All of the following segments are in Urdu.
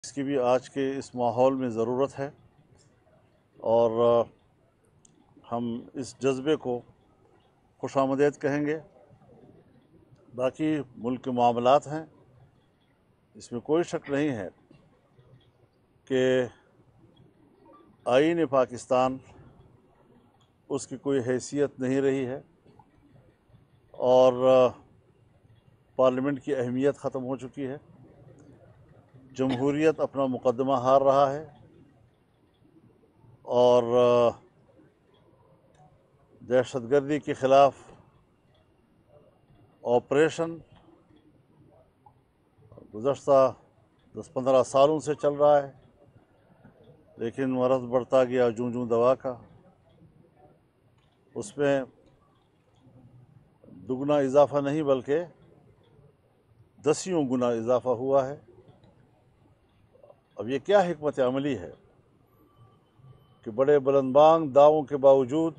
اس کی بھی آج کے اس ماحول میں ضرورت ہے اور ہم اس جذبے کو خوش آمدید کہیں گے۔ باقی ملک کے معاملات ہیں، اس میں کوئی شک نہیں ہے کہ آئین پاکستان اس کی کوئی حیثیت نہیں رہی ہے اور پارلیمنٹ کی اہمیت ختم ہو چکی ہے۔ جمہوریت اپنا مقدمہ ہار رہا ہے اور دہشت گردی کے خلاف آپریشن گزشتہ 10-15 سالوں سے چل رہا ہے، لیکن مرض بڑھتا گیا جوں دوا کا۔ اس میں دگنا اضافہ نہیں بلکہ 10 گنا اضافہ ہوا ہے۔ اب یہ کیا حکمت عملی ہے کہ بڑے بلند بانگ دعووں کے باوجود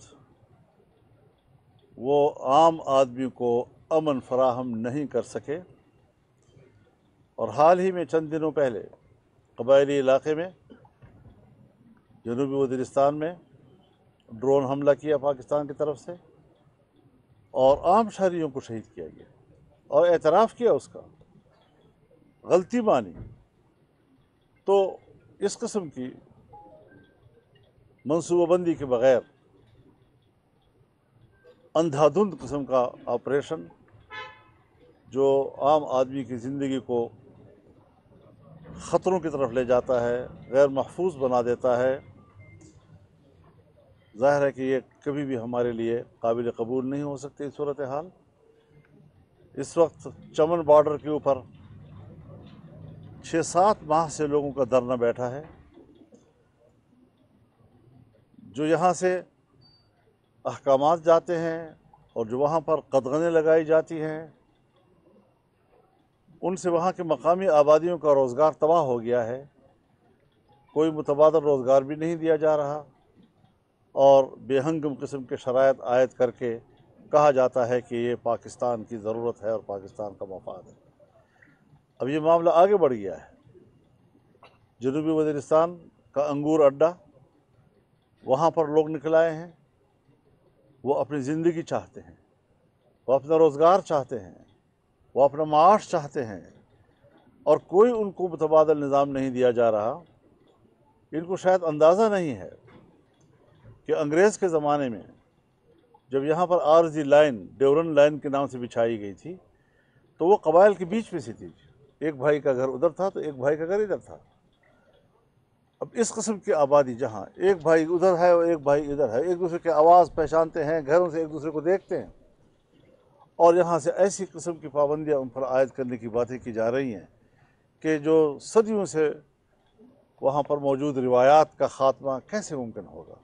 وہ عام آدمی کو امن فراہم نہیں کر سکے، اور حال ہی میں چند دنوں پہلے قبائلی علاقے میں جنوبی وزیرستان میں ڈرون حملہ کیا پاکستان کی طرف سے اور عام شہریوں کو شہید کیا گیا اور اعتراف کیا اس کا، غلطی مانی۔ تو اس قسم کی منصوبہ بندی کے بغیر اندھا دھند قسم کا آپریشن جو عام آدمی کی زندگی کو خطروں کی طرف لے جاتا ہے، غیر محفوظ بنا دیتا ہے، ظاہر ہے کہ یہ کبھی بھی ہمارے لیے قابل قبول نہیں ہو سکتی صورتحال۔ اس وقت چمن بارڈر کے اوپر 6-7 ماہ سے لوگوں کا دھرنا بیٹھا ہے، جو یہاں سے احکامات جاتے ہیں اور جو وہاں پر قدغنیں لگائی جاتی ہیں، ان سے وہاں کے مقامی آبادیوں کا روزگار تباہ ہو گیا ہے۔ کوئی متبادل روزگار بھی نہیں دیا جا رہا اور بے ہنگم قسم کے شرائط عائد کر کے کہا جاتا ہے کہ یہ پاکستان کی ضرورت ہے اور پاکستان کا مفاد ہے۔ اب یہ معاملہ آگے بڑھ گیا ہے۔ جنوبی وزیرستان کا انگور اڈا، وہاں پر لوگ نکل آئے ہیں، وہ اپنی زندگی چاہتے ہیں، وہ اپنا روزگار چاہتے ہیں، وہ اپنا معاش چاہتے ہیں، اور کوئی ان کو متبادل نظام نہیں دیا جا رہا۔ ان کو شاید اندازہ نہیں ہے کہ انگریز کے زمانے میں جب یہاں پر عارضی لائن ڈیورن لائن کے نام سے بچھائی گئی تھی تو وہ قبائل کے بیچ میں سے تھی۔ ایک بھائی کا گھر ادھر تھا تو ایک بھائی کا گھر ادھر تھا۔ اب اس قسم کی آبادی جہاں ایک بھائی ادھر ہے اور ایک بھائی ادھر ہے، ایک دوسرے کے آواز پہچانتے ہیں، گھروں سے ایک دوسرے کو دیکھتے ہیں، اور یہاں سے ایسی قسم کی پابندیاں ان پر عائد کرنے کی باتیں کی جا رہی ہیں کہ جو صدیوں سے وہاں پر موجود روایات کا خاتمہ کیسے ممکن ہوگا۔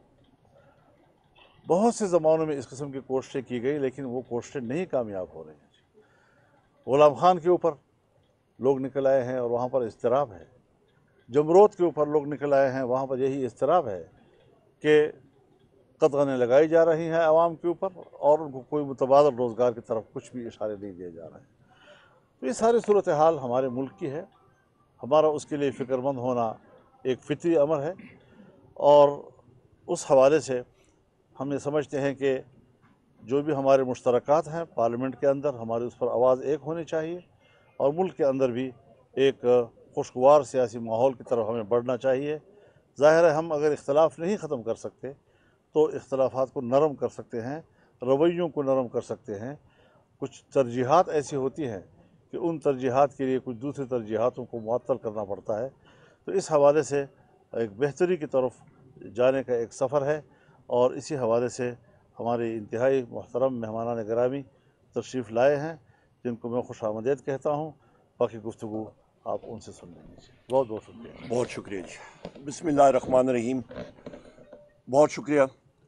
بہت سے زمانوں میں اس قسم کی کوششیں کی گئی لیکن وہ کوششیں نہیں کامیاب ہو رہی ہیں۔ غلام خان کے اوپر لوگ نکل آئے ہیں اور وہاں پر اضطراب ہے۔ جمرود کے اوپر لوگ نکل آئے ہیں، وہاں پر یہی اضطراب ہے کہ قدغنیں لگائی جا رہی ہیں عوام کے اوپر اور ان کو کوئی متبادل روزگار کی طرف کچھ بھی اشارے نہیں دیے جا رہے ہیں۔ تو یہ ساری صورتحال ہمارے ملک کی ہے، ہمارا اس کے لیے فکر مند ہونا ایک فطری امر ہے، اور اس حوالے سے ہم یہ سمجھتے ہیں کہ جو بھی ہمارے مشترکات ہیں پارلیمنٹ کے اندر، ہماری اس پر آواز ایک ہونی چاہیے، اور ملک کے اندر بھی ایک خوشگوار سیاسی ماحول کی طرف ہمیں بڑھنا چاہیے۔ ظاہر ہے ہم اگر اختلاف نہیں ختم کر سکتے تو اختلافات کو نرم کر سکتے ہیں، رویوں کو نرم کر سکتے ہیں۔ کچھ ترجیحات ایسی ہوتی ہیں کہ ان ترجیحات کے لیے کچھ دوسری ترجیحاتوں کو معطل کرنا پڑتا ہے۔ تو اس حوالے سے ایک بہتری کی طرف جانے کا ایک سفر ہے، اور اسی حوالے سے ہمارے انتہائی محترم مہمانان گرامی تشریف لائے ہیں، جن کو میں خوش آمدید کہتا ہوں۔ باقی گفتگو آپ ان سے سن لیں گے۔ بہت بہت شکریہ۔ بہت شکریہ جی۔ بسم اللہ الرحمن الرحیم۔ بہت شکریہ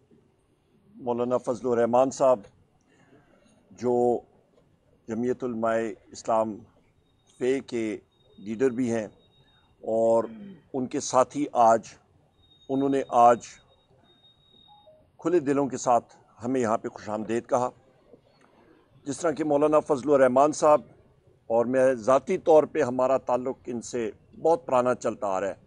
مولانا فضل الرحمان صاحب، جو جمعیت علماء اسلام فے کے لیڈر بھی ہیں، اور ان کے ساتھی انہوں نے آج کھلے دلوں کے ساتھ ہمیں یہاں پہ خوش آمدید کہا۔ جس طرح کہ مولانا فضل الرحمان صاحب اور میں ذاتی طور پہ ہمارا تعلق ان سے بہت پرانا چلتا آ رہا ہے.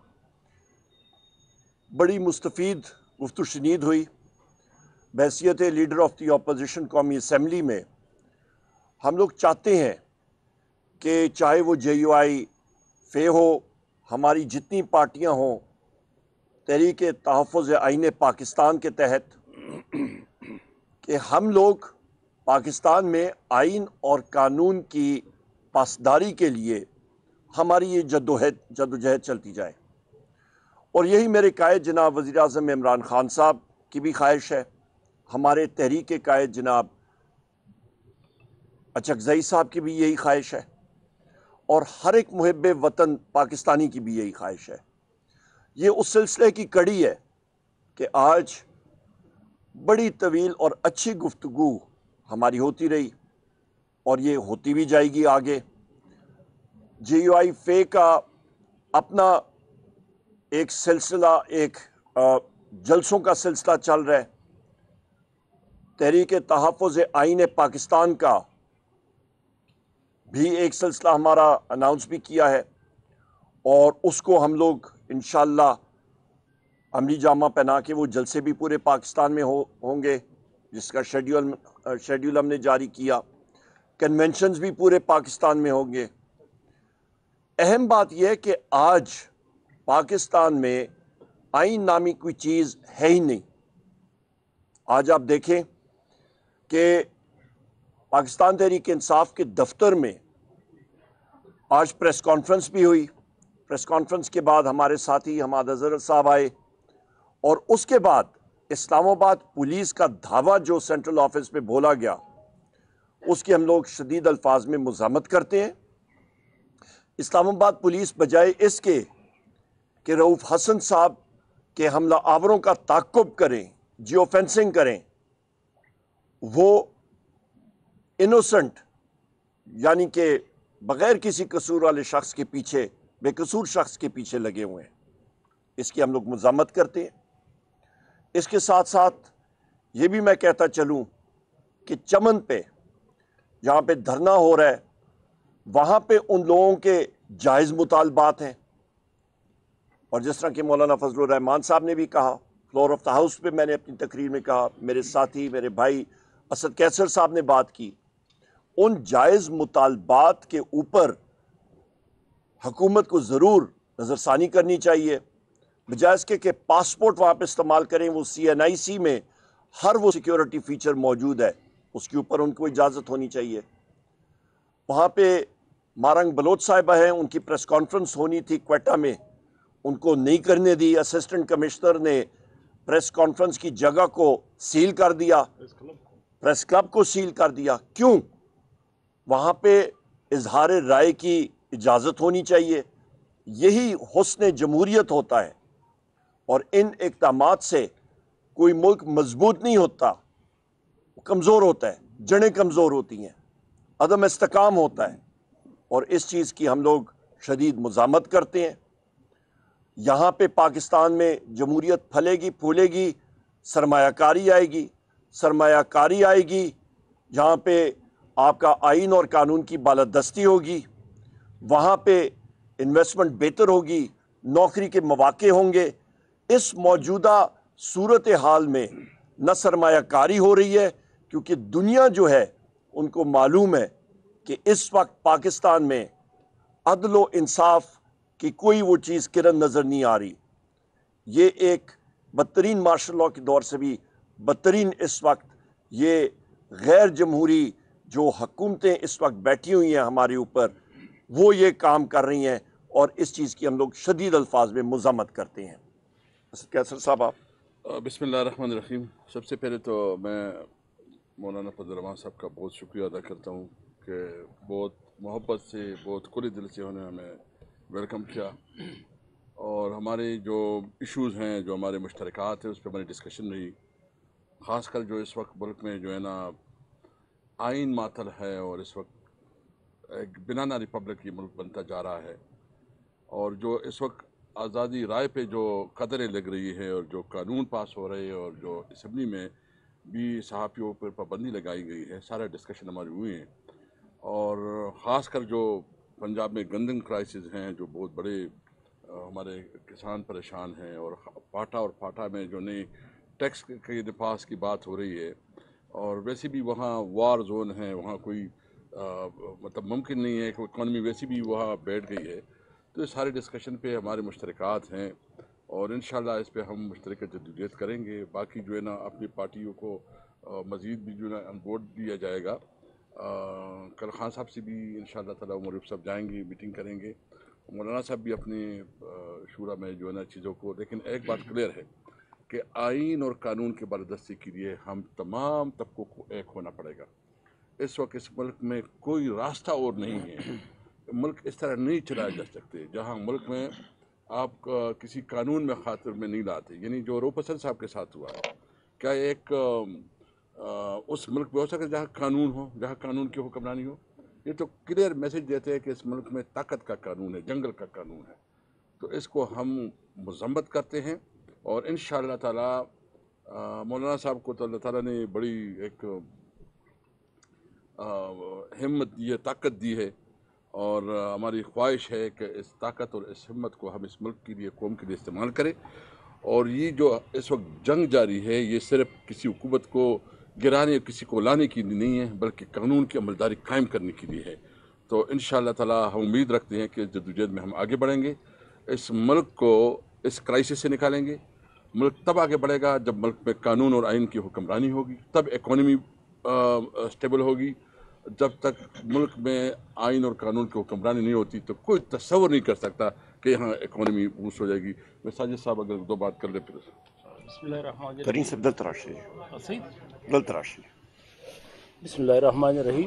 بڑی مستفید گفت و شنید ہوئی. بحیثیت لیڈر آف دی اپوزیشن قومی اسمبلی میں ہم لوگ چاہتے ہیں کہ چاہے وہ جے یو آئی فے ہو، ہماری جتنی پارٹیاں ہوں، تحریک تحفظ آئین پاکستان کے تحت، کہ ہم لوگ پاکستان میں آئین اور قانون کی پاسداری کے لیے ہماری یہ جدوجہد چلتی جائے. اور یہی میرے قائد جناب وزیر اعظم عمران خان صاحب کی بھی خواہش ہے، ہمارے تحریک کے قائد جناب اچکزئی صاحب کی بھی یہی خواہش ہے، اور ہر ایک محب وطن پاکستانی کی بھی یہی خواہش ہے. یہ اس سلسلے کی کڑی ہے کہ آج بڑی طویل اور اچھی گفتگو ہماری ہوتی رہی، اور یہ ہوتی بھی جائے گی آگے. جے یو آئی فے کا اپنا ایک سلسلہ، ایک جلسوں کا سلسلہ چل رہا ہے. تحریک تحفظ آئین پاکستان کا بھی ایک سلسلہ ہمارا اناؤنس بھی کیا ہے، اور اس کو ہم لوگ انشاءاللہ عملی جامہ پہنا کے وہ جلسے بھی پورے پاکستان میں ہوں گے، جس کا شیڈیول ہم نے جاری کیا. کنونشنز بھی پورے پاکستان میں ہوں گے. اہم بات یہ ہے کہ آج پاکستان میں آئین نامی کوئی چیز ہے ہی نہیں. آج آپ دیکھیں کہ پاکستان تحریک انصاف کے دفتر میں آج پریس کانفرنس بھی ہوئی. پریس کانفرنس کے بعد ہمارے ساتھی حماد اظہر صاحب آئے، اور اس کے بعد اسلام آباد پولیس کا دھاوا جو سینٹرل آفس میں بولا گیا، اس کی ہم لوگ شدید الفاظ میں مذمت کرتے ہیں. اسلام آباد پولیس بجائے اس کے کہ رؤوف حسن صاحب کے حملہ آوروں کا تعاقب کریں، جیو فینسنگ کریں، وہ انوسنٹ یعنی کہ بغیر کسی قصور والے شخص کے پیچھے، بے قصور شخص کے پیچھے لگے ہوئے ہیں. اس کی ہم لوگ مذمت کرتے ہیں. اس کے ساتھ ساتھ یہ بھی میں کہتا چلوں کہ چمن پہ جہاں پہ دھرنا ہو رہا ہے، وہاں پہ ان لوگوں کے جائز مطالبات ہیں، اور جس طرح کہ مولانا فضل الرحمان صاحب نے بھی کہا، فلور آف دا ہاؤس پہ میں نے اپنی تقریر میں کہا، میرے ساتھی میرے بھائی اسد کیسر صاحب نے بات کی، ان جائز مطالبات کے اوپر حکومت کو ضرور نظر ثانی کرنی چاہیے. بجائے اس کے کہ پاسپورٹ وہاں پہ استعمال کریں، وہ CNIC میں ہر وہ سیکیورٹی فیچر موجود ہے، اس کے اوپر ان کو اجازت ہونی چاہیے. وہاں پہ مارنگ بلوچ صاحبہ ہیں، ان کی پریس کانفرنس ہونی تھی کوئٹہ میں، ان کو نہیں کرنے دی. اسسٹنٹ کمشنر نے پریس کانفرنس کی جگہ کو سیل کر دیا، پریس کلب کو سیل کر دیا. کیوں؟ وہاں پہ اظہار رائے کی اجازت ہونی چاہیے. یہی حسن جمہوریت ہوتا ہے، اور ان اقدامات سے کوئی ملک مضبوط نہیں ہوتا، کمزور ہوتا ہے، جڑیں کمزور ہوتی ہیں، عدم استحکام ہوتا ہے. اور اس چیز کی ہم لوگ شدید مذمت کرتے ہیں. یہاں پہ پاکستان میں جمہوریت پھلے گی پھولے گی، سرمایہ کاری آئے گی. سرمایہ کاری آئے گی جہاں پہ آپ کا آئین اور قانون کی بالادستی ہوگی، وہاں پہ انویسٹمنٹ بہتر ہوگی، نوکری کے مواقع ہوں گے. اس موجودہ صورتحال میں نہ سرمایہ کاری ہو رہی ہے، کیونکہ دنیا جو ہے ان کو معلوم ہے کہ اس وقت پاکستان میں عدل و انصاف کی کوئی وہ چیز کرن نظر نہیں آ رہی. یہ ایک بدترین مارشل لاء کے دور سے بھی بدترین اس وقت یہ غیر جمہوری جو حکومتیں اس وقت بیٹھی ہوئی ہیں ہمارے اوپر، وہ یہ کام کر رہی ہیں، اور اس چیز کی ہم لوگ شدید الفاظ میں مذمت کرتے ہیں. کیسر صاحب آپ. بسم اللہ الرحمن الرحیم. سب سے پہلے تو میں مولانا فضل الرحمان صاحب کا بہت شکریہ ادا کرتا ہوں کہ بہت محبت سے، بہت کھلے دل سے انہوں نے ہمیں ویلکم کیا، اور ہمارے جو ایشوز ہیں، جو ہمارے مشترکات ہیں، اس پہ ہماری ڈسکشن رہی. خاص کر جو اس وقت ملک میں جو ہے نا آئین معطل ہے، اور اس وقت ایک بنانا ریپبلک یہ ملک بنتا جا رہا ہے، اور جو اس وقت آزادی رائے پہ جو قدریں لگ رہی ہے، اور جو قانون پاس ہو رہے ہیں، اور جو اسمبلی میں بھی صحافیوں پر پابندی لگائی گئی ہے، سارے ڈسکشن ہماری ہوئی ہیں. اور خاص کر جو पंजाब में गंदम क्राइसिस हैं जो बहुत बड़े हमारे किसान परेशान हैं, और पाटा और फाटा में जो नई टैक्स के निफास की बात हो रही है, और वैसे भी वहाँ वार जोन है, वहाँ कोई मतलब मुमकिन नहीं है कि इकॉनमी वैसे भी वहाँ बैठ गई है। तो ये सारे डिस्कशन पे हमारे मुश्तरकात हैं और इंशाल्लाह इस पे हम मुश्तरक जद्दोजहद करेंगे। बाकी जो है ना अपनी पार्टियों को मज़ीद भी जो है ना ऑन बोर्ड दिया जाएगा। कल खान साहब से भी इंशाल्लाह ताला उमर साहब जाएंगे, मीटिंग करेंगे, मौलाना साहब भी अपने शूरा में जो है ना चीज़ों को। लेकिन एक बात क्लियर है कि आइन और कानून के बालादस्ती के लिए हम तमाम तबकों को एक होना पड़ेगा। इस वक्त इस मुल्क में कोई रास्ता और नहीं है। मुल्क इस तरह नहीं चलाए जा सकते जहाँ मुल्क में आप किसी कानून में खातिर में नहीं लाते। यानी जो रोपसन साहब के साथ हुआ, क्या एक उस मुल्क में हो सकता है जहाँ कानून हो, जहाँ कानून की हुक्मरानी हो? ये तो क्लियर मैसेज देते हैं कि इस मुल्क में ताकत का कानून है, जंगल का कानून है। तो इसको हम मजम्मत करते हैं और इंशाअल्लाह ताला मौलाना साहब को तो अल्लाह ताला ने बड़ी एक हिम्मत दी है, ताकत दी है, और हमारी ख्वाहिश है कि इस ताकत और इस हिम्मत को हम इस मुल्क के लिए, कौम के लिए इस्तेमाल करें। और ये जो इस वक्त जंग जारी है, ये सिर्फ किसी हुकूमत को गिराने, किसी को लाने की नहीं है, बल्कि कानून की अमलदारी कायम करने के लिए है। तो इंशाअल्लाह ताला हम उम्मीद रखते हैं कि जद्दोजहद में हम आगे बढ़ेंगे, इस मुल्क को इस क्राइसिस से निकालेंगे। मुल्क तब आगे बढ़ेगा जब मुल्क में कानून और आइन की हुक्मरानी होगी, तब इकॉनमी स्टेबल होगी। जब तक मुल्क में आइन और कानून की हुक्मरानी नहीं होती तो कोई तस्वर नहीं कर सकता कि यहाँ इकॉनमी बूस्ट हो जाएगी। मैं साजिद साहब अगर दो बात कर ले फिर। करीम साहब दल तराशी। बिस्मिल्लाहिर्रहमानिर्रहीम।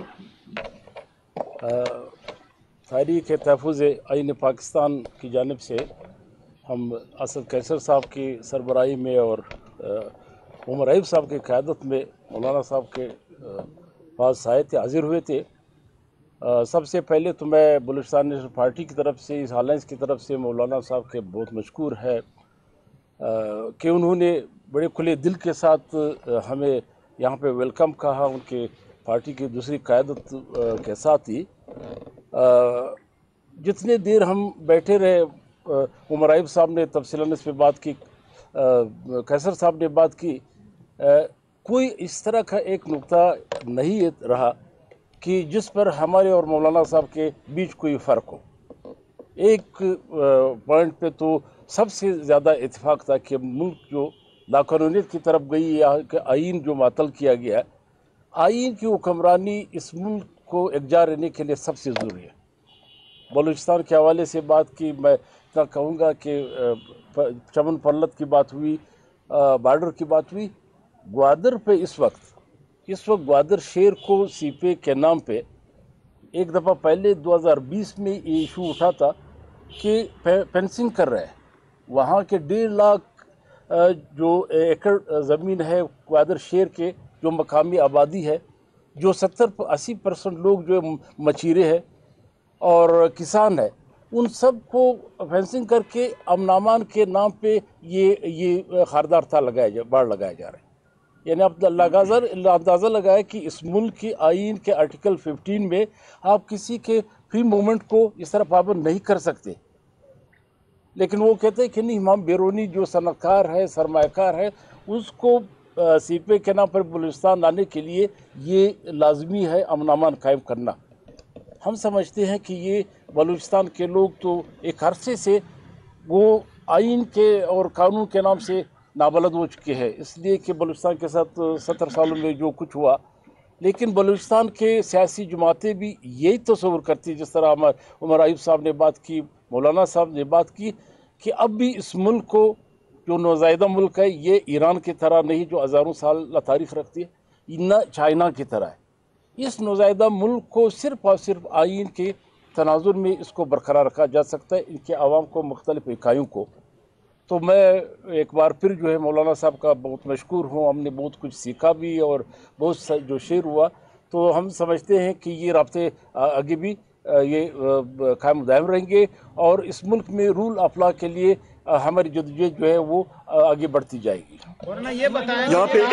तारीख़ तहफ़्फ़ुज़ आइन पाकिस्तान की जानिब से हम असद कैसर साहब की सरबराही में और उमर अयूब साहब की क़यादत में मौलाना साहब के पास आए थे, हाज़िर हुए थे। सबसे पहले तो मैं बलूचिस्तान नेशनल पार्टी की तरफ से, इस अलायंस की तरफ से मौलाना साहब के बहुत मशकूर है कि उन्होंने बड़े खुले दिल के साथ हमें यहाँ पे वेलकम कहा। उनके पार्टी की दूसरी क़यादत के साथ ही जितने देर हम बैठे रहे, उमर अयूब साहब ने तफसीलन इस पर बात की, कैसर साहब ने बात की, कोई इस तरह का एक नुक्ता नहीं रहा कि जिस पर हमारे और मौलाना साहब के बीच कोई फ़र्क हो। एक पॉइंट पे तो सबसे ज़्यादा इत्तेफाक था कि मुल्क जो लाकानूनियत की तरफ गई, या कि आइन जो मातल किया गया है, आइन की हुक्मरानी इस मुल्क को एकजा रहने के लिए सबसे ज़रूरी है। बलूचिस्तान के हवाले से बात की, मैं इतना कहूँगा कि चमन पर्लत की बात हुई, बॉर्डर की बात हुई। ग्वादर पे इस वक्त ग्वादर शेर को सीपे के नाम पे एक दफ़ा पहले 2020 में ये इशू उठा था कि फेंसिंग कर रहे हैं। वहाँ के 1.5 लाख जो एकड़ ज़मीन है ग्वादर शेर के, जो मकामी आबादी है, जो 70-80% लोग जो मचीरे हैं और किसान है, उन सब को फेंसिंग करके अमन-अमान के नाम पे ये खारदार था बाड़ लगाया जा रहा है। यानी आप अंदाज़ा लगाए कि इस मुल्क की आइन के आर्टिकल 15 में आप किसी के फ्री मूवमेंट को इस तरह पाबंद नहीं कर सकते, लेकिन वो कहते हैं कि नहीं, इमाम बेरूनी जो सनतकार है, सरमायाकार है, उसको सीपे के नाम पर बलूचिस्तान लाने के लिए ये लाजमी है अमन-अमान कायम करना। हम समझते हैं कि ये बलूचिस्तान के लोग तो एक अरसे से वो आइन के और कानून के नाम से नाबलद हो चुके हैं, इसलिए कि बलूचिस्तान के साथ 70 सालों में जो कुछ हुआ। लेकिन बलूचिस्तान के सियासी जमातें भी यही तस्वर करती, जिस तरह उमर अयूब साहब ने बात की, मौलाना साहब ने बात की, कि अब भी इस मुल्क को, जो नौज़ायदा मुल्क है, ये ईरान की तरह नहीं जो हज़ारों साल तारीख़ रखती है, न चाइना की तरह है। इस नौज़ायदा मुल्क को सिर्फ़ और सिर्फ आइन के तनाजुर में इसको बरकरार रखा जा सकता है, इनके आवाम को, मुख्तलिफ इकाइयों को। तो मैं एक बार फिर जो है मौलाना साहब का बहुत मशकूर हूँ। हमने बहुत कुछ सीखा भी और बहुत जो शेर हुआ, तो हम समझते हैं कि ये राब्ते आगे भी ये कायम दायम रहेंगे और इस मुल्क में रूल ऑफ लॉ के लिए हमारी जद्दोजहद जो है वो आगे बढ़ती जाएगी। ये बताएं यहाँ पे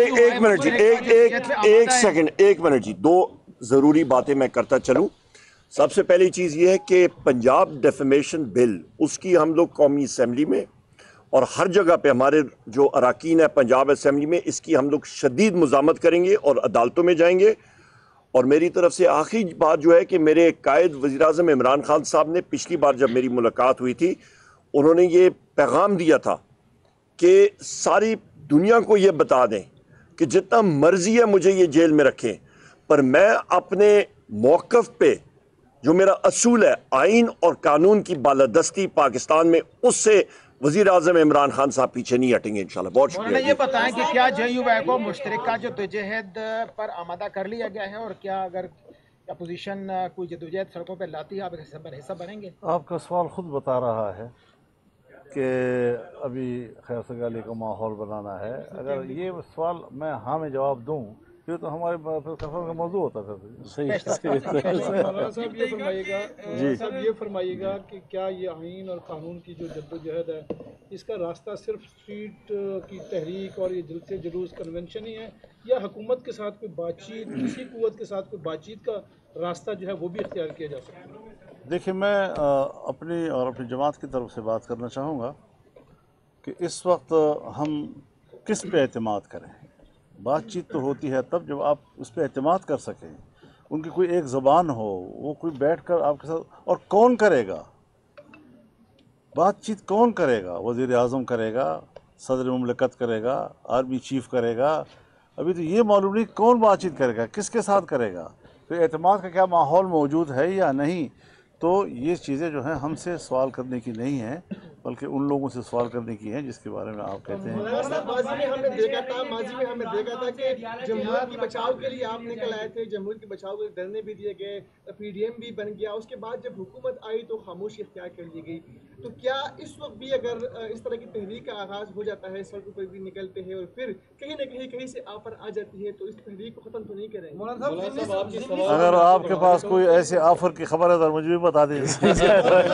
एक मिनट जी, दो ज़रूरी बातें मैं करता चलूँ। سب سے پہلی چیز یہ ہے کہ پنجاب ڈیفیمیشن بل اس کی ہم لوگ قومی اسمبلی میں اور ہر جگہ پہ ہمارے جو اراکین ہیں پنجاب اسمبلی میں اس کی ہم لوگ شدید مزاحمت کریں گے اور عدالتوں میں جائیں گے. اور میری طرف سے آخری بات جو ہے کہ میرے قائد وزیراعظم عمران خان صاحب نے پچھلی بار جب میری ملاقات ہوئی تھی انہوں نے یہ پیغام دیا تھا کہ ساری دنیا کو یہ بتا دیں کہ جتنا مرضی ہے مجھے یہ جیل میں رکھیں پر میں اپنے موقف پہ جو میرا اصول ہے آئین اور قانون کی بالادستی پاکستان میں اس سے وزیر اعظم عمران خان صاحب پیچھے نہیں ہٹیں گے انشاءاللہ. بہت شکریہ. یہ بتائیں کہ کیا جے یو وائی کو مشترکہ جدوجہد پر آمادہ کر لیا گیا ہے اور کیا اگر اپوزیشن کوئی جدوجہد سڑکوں پہ لاتی ہے آپ حصہ بنیں گے؟ آپ کا سوال خود بتا رہا ہے کہ ابھی خیر سگالی کا ماحول بنانا ہے. اگر یہ سوال میں ہاں میں جواب دوں یہ تو ہمارے سفر کا موضوع ہوتا تھا. مولانا صاحب یہ فرمائیے گا صاحب یہ فرمائیے گا کہ کیا یہ آئین اور قانون کی جو جدوجہد ہے اس کا راستہ صرف اسٹریٹ کی تحریک اور یہ جلسے جلوس کنونشن ہی ہے یا حکومت کے ساتھ کوئی بات چیت کسی قوت کے ساتھ کوئی بات چیت کا راستہ جو ہے وہ بھی اختیار کیا جا سکتا ہے؟ دیکھیں میں اپنی اور اپنی جماعت کی طرف سے بات کرنا چاہوں گا کہ اس وقت ہم کس پہ اعتماد کریں. بات چیت تو ہوتی ہے تب جب آپ اس پہ اعتماد کر سکیں, ان کی کوئی ایک زبان ہو, وہ کوئی بیٹھ کر آپ کے ساتھ, اور کون کرے گا بات چیت؟ کون کرے گا؟ وزیر اعظم کرے گا, صدر مملکت کرے گا, آرمی چیف کرے گا. ابھی تو یہ معلوم نہیں کون بات چیت کرے گا, کس کے ساتھ کرے گا, پھر اعتماد کا کیا ماحول موجود ہے یا نہیں. تو یہ چیزیں جو ہیں ہم سے سوال کرنے کی نہیں ہیں بلکہ ان لوگوں سے سوال کرنے کی ہیں جس کے بارے میں آپ کہتے ہیں. ماضی میں ہم نے دیکھا تھا کہ جمہوریت کی بچاؤ کے لیے آپ نکل آئے تھے, جمہوریت کی بچاؤ کے دھرنے بھی دیے گئے, پی ڈی ایم بھی بن گیا, اس کے بعد جب حکومت آئی تو خاموشی اختیار کر لی گئی. تو کیا اس وقت بھی اگر اس طرح کی تحریک کا آغاز ہو جاتا ہے, سڑکوں پر بھی نکلتے ہیں اور پھر کہیں نہ کہیں سے آفر آ جاتی ہے تو اس تحریک کو ختم تو نہیں کریں گے؟ اگر آپ کے پاس کوئی ایسے آفر کی خبر ہے تو مجھے بھی بتا دیجیے.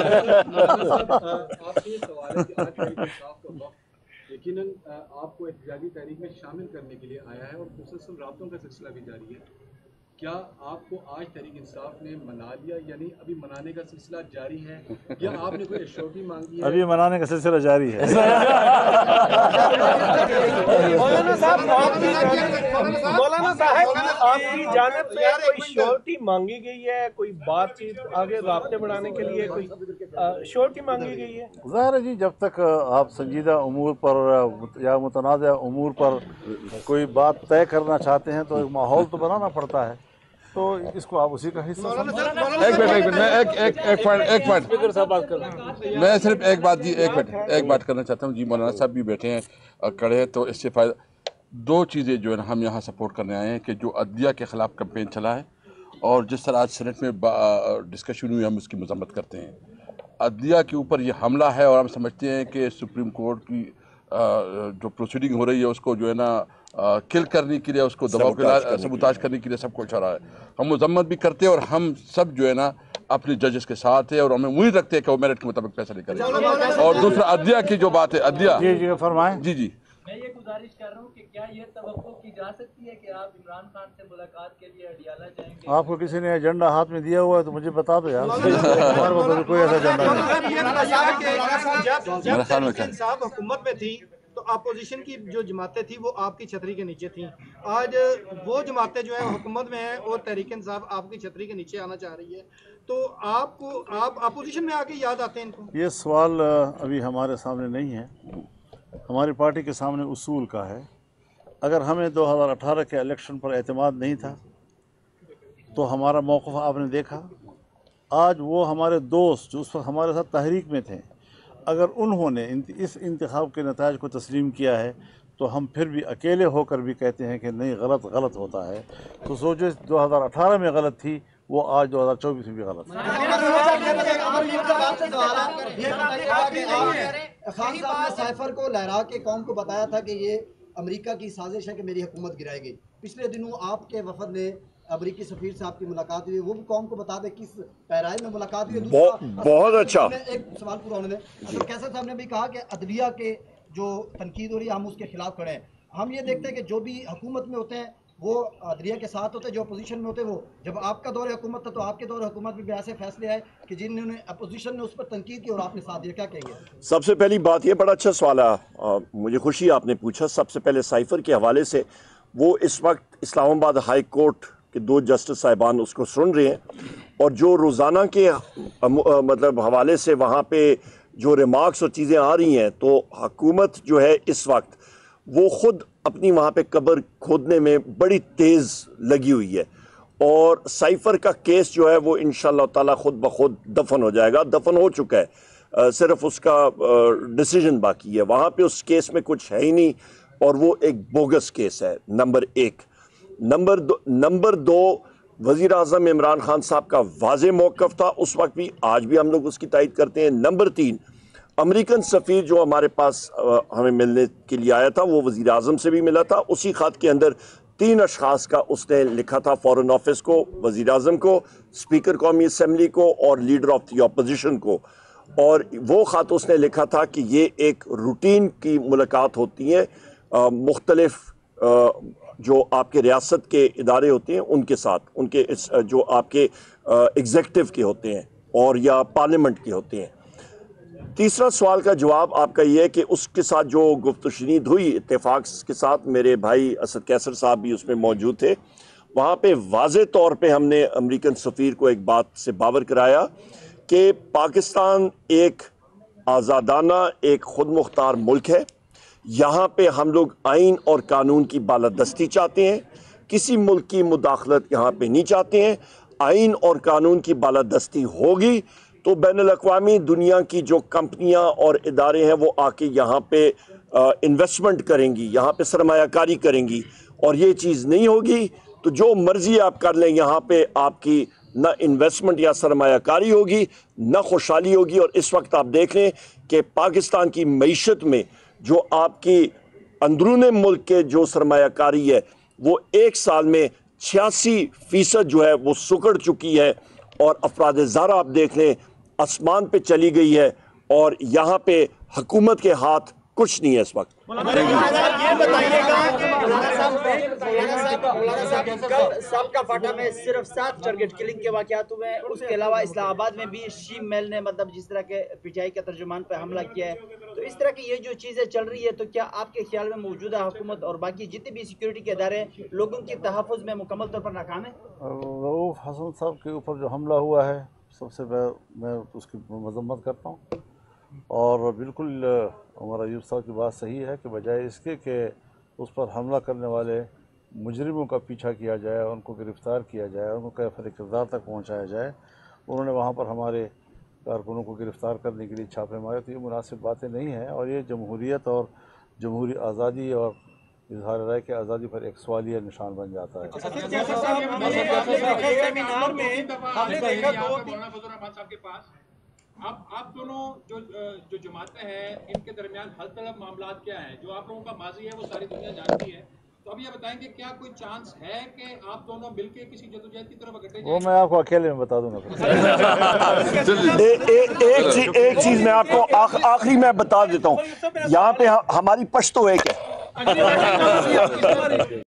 آپ سے یہ سوال ہے کہ آج تحریک انصاف کا وقت یقیناً آپ کو احتجاجی تحریک میں شامل کرنے کے لیے آیا ہے اور مسلسل رابطوں کا سلسلہ بھی جاری ہے. کیا آپ کو آج تحریک انصاف نے منا لیا, یعنی ابھی منانے کا سلسلہ جاری ہے یا آپ نے کوئی ایشورٹی مانگی ہے؟ ابھی منانے کا سلسلہ جاری ہے. مولانا صاحب آپ کی جانب سے کوئی شورٹی مانگی گئی ہے, کوئی بات چیت آگے رابطے بڑھانے کے لیے کوئی شورٹی مانگی گئی ہے؟ ظاہر ہے جی, جب تک آپ سنجیدہ امور پر یا متنازع امور پر کوئی بات طے کرنا چاہتے ہیں تو ایک ماحول تو بنانا پڑتا ہے, تو اس کو آپ اسی کا حصہ سمجھیں. ایک منٹ میں صرف ایک بات کرنا چاہتا ہوں. جی مولانا صاحب بھی بیٹھے ہیں کڑے, تو اس سے فائدہ دو چیزیں جو ہے نا ہم یہاں سپورٹ کرنے آئے ہیں کہ جو عدلیہ کے خلاف کمپین چلا ہے اور جس طرح آج سینٹ میں ڈسکشن ہوئی ہم اس کی مذمت کرتے ہیں. عدلیہ کے اوپر یہ حملہ ہے اور ہم سمجھتے ہیں کہ سپریم کورٹ کی جو پروسیڈنگ ہو رہی ہے اس کو جو ہے نا کل کرنے کے لیے, اس کو دباؤ کے سبوتاج کرنے کے لیے سب کچھ ہو رہا ہے. ہم مذمت بھی کرتے ہیں اور ہم سب جو ہے نا اپنے ججز کے ساتھ ہے اور ہمیں امید رکھتے ہیں کہ وہ میرٹ کے مطابق فیصلے کریں گے. اور دوسرا عدلیہ کی جو بات ہے, عدلیہ جی فرمائیں. جی میں یہ گزارش کر رہا ہوں کہ کیا یہ توقع کی جا سکتی ہے کہ آپ عمران خان سے ملاقات کے لیے اڈیالہ جائیں گے؟ آپ کو کسی نے ایجنڈا ہاتھ میں دیا ہوا ہے تو مجھے بتا دو یار. ہمارے پاس کوئی ایسا ایجنڈا نہیں. جب انصاف حکومت میں تھی تو اپوزیشن کی جو جماعتیں تھیں وہ آپ کی چھتری کے نیچے تھیں. آج وہ جماعتیں جو ہیں حکومت میں ہیں اور تحریک انصاف آپ کی چھتری کے نیچے آنا چاہ رہی ہے, تو آپ اپوزیشن میں آ کے یاد آتے ہیں ان کو؟ یہ سوال ابھی ہمارے سامنے نہیں ہے, ہماری پارٹی کے سامنے اصول کا ہے. اگر ہمیں 2018 کے الیکشن پر اعتماد نہیں تھا تو ہمارا موقف آپ نے دیکھا. آج وہ ہمارے دوست جو اس وقت ہمارے ساتھ تحریک میں تھے, اگر انہوں نے اس انتخاب کے نتائج کو تسلیم کیا ہے تو ہم پھر بھی اکیلے ہو کر بھی کہتے ہیں کہ نہیں, غلط ہوتا ہے. تو سوچے 2018 میں غلط تھی, وہ آج 2024 میں بھی غلط ہے. خان صاحب نے سائفر کو لہرا کے قوم کو بتایا تھا کہ یہ امریکہ کی سازش ہے کہ میری حکومت گرائے گی. پچھلے دنوں آپ کے وفد نے امریکی سفیر صاحب کی ملاقات ہوئی, وہ بھی قوم کو بتا دیں کس پیرائی میں ملاقات ہوئی. بہت اچھا. ایک سوال پورا ہونے دیں. کیسر صاحب نے بھی کہا کہ عدلیہ کے جو تنقید ہو رہی ہے ہم اس کے خلاف کھڑے ہیں. ہم یہ دیکھتے ہیں کہ جو بھی حکومت میں ہوتے ہیں وہ عدلیہ کے ساتھ ہوتے جو اپوزیشن میں ہوتے وہ. جب آپ کا دور حکومت تھا تو آپ کے دور حکومت میں بھی ایسے فیصلے آئے کہ جنہوں نے اپوزیشن نے اس پر تنقید کی اور آپ نے ساتھ دیا, کیا کہیں گے؟ سب سے پہلی بات یہ بڑا اچھا سوال ہے, مجھے خوشی آپ نے پوچھا. سب سے پہلے سائفر کے حوالے سے وہ اس وقت اسلام آباد ہائی کورٹ کے 2 جسٹس صاحبان اس کو سن رہے ہیں, اور جو روزانہ کے مطلب حوالے سے وہاں پہ جو ریمارکس اور چیزیں آ رہی ہیں, تو حکومت جو ہے اس وقت وہ خود اپنی وہاں پہ قبر کھودنے میں بڑی تیز لگی ہوئی ہے, اور سائفر کا کیس جو ہے وہ انشاءاللہ تعالی خود بخود دفن ہو جائے گا. دفن ہو چکا ہے, صرف اس کا ڈیسیجن باقی ہے. وہاں پہ اس کیس میں کچھ ہے ہی نہیں, اور وہ ایک بوگس کیس ہے. نمبر 1. نمبر 2, وزیر اعظم عمران خان صاحب کا واضح موقف تھا اس وقت بھی, آج بھی ہم لوگ اس کی تائید کرتے ہیں. نمبر 3, امریکن سفیر جو ہمارے پاس ہمیں ملنے کے لیے آیا تھا وہ وزیر اعظم سے بھی ملا تھا. اسی خط کے اندر 3 اشخاص کا اس نے لکھا تھا, فورن آفس کو, وزیر اعظم کو, اسپیکر قومی اسمبلی کو, اور لیڈر آف دی اپوزیشن کو. اور وہ خط اس نے لکھا تھا کہ یہ ایک روٹین کی ملاقات ہوتی ہے مختلف جو آپ کے ریاست کے ادارے ہوتے ہیں ان کے ساتھ, ان کے جو آپ کے ایگزیکٹو کے ہوتے ہیں اور یا پارلیمنٹ کے ہوتے ہیں. تیسرا سوال کا جواب آپ کا یہ ہے کہ اس کے ساتھ جو گفت و شنید ہوئی اتفاق کے ساتھ, میرے بھائی اسد کیسر صاحب بھی اس میں موجود تھے, وہاں پہ واضح طور پہ ہم نے امریکن سفیر کو ایک بات سے باور کرایا کہ پاکستان ایک آزادانہ, ایک خود مختار ملک ہے. یہاں پہ ہم لوگ آئین اور قانون کی بالادستی چاہتے ہیں, کسی ملک کی مداخلت یہاں پہ نہیں چاہتے ہیں. آئین اور قانون کی بالادستی ہوگی تو بین الاقوامی دنیا کی جو کمپنیاں اور ادارے ہیں وہ آ کے یہاں پہ انویسٹمنٹ کریں گی, یہاں پہ سرمایہ کاری کریں گی. اور یہ چیز نہیں ہوگی تو جو مرضی آپ کر لیں, یہاں پہ آپ کی نہ انویسٹمنٹ یا سرمایہ کاری ہوگی, نہ خوشحالی ہوگی. اور اس وقت آپ دیکھ لیں کہ پاکستان کی معیشت میں جو آپ کی اندرون ملک کے جو سرمایہ کاری ہے وہ ایک سال میں 86% جو ہے وہ سکڑ چکی ہے, اور افراد زارہ آپ دیکھ لیں آسمان پہ چلی گئی ہے, اور یہاں پہ حکومت کے ہاتھ کچھ نہیں ہے اس وقت. سب کا فاٹا میں صرف 7 ٹارگٹ کلنگ کے واقعات ہوئے ہیں, اس کے علاوہ اسلام آباد میں بھی شیم میل نے مطلب جس طرح کے پٹائی کے ترجمان پہ حملہ کیا ہے. تو اس طرح کی یہ جو چیزیں چل رہی ہے, تو کیا آپ کے خیال میں موجودہ حکومت اور باقی جتنے بھی سیکیورٹی کے ادارے لوگوں کی تحفظ میں مکمل طور پر ناکام ہیں؟ رؤوف حسن صاحب کے اوپر جو حملہ ہوا ہے, سب سے میں اس کی مذمت کرتا ہوں, اور بالکل عمر ایوب صاحب کی بات صحیح ہے کہ بجائے اس کے کہ اس پر حملہ کرنے والے مجرموں کا پیچھا کیا جائے, ان کو گرفتار کیا جائے, ان کو کیفر کردار تک پہنچایا جائے, انہوں نے وہاں پر ہمارے کارکنوں کو گرفتار کرنے کے لیے چھاپے مارے. تو یہ مناسب باتیں نہیں ہیں, اور یہ جمہوریت اور جمہوری آزادی اور اظہار رائے کی آزادی پر ایک سوالیہ نشان بن جاتا ہے. اب آپ دونوں جو جماعتیں ہیں ان کے درمیان حل طلب معاملات کیا ہیں؟ جو آپ لوگوں کا ماضی ہے وہ ساری دنیا جانتی ہے, تو اب یہ بتائیں کہ کیا کوئی چانس ہے کہ آپ دونوں مل کے کسی جدوجہد کی طرف اکٹھے جائیں؟ وہ میں آپ کو اکیلے میں بتا دوں گا. ایک چیز میں آپ کو آخری میں بتا دیتا ہوں, یہاں پہ ہماری پشتو ایک ہے.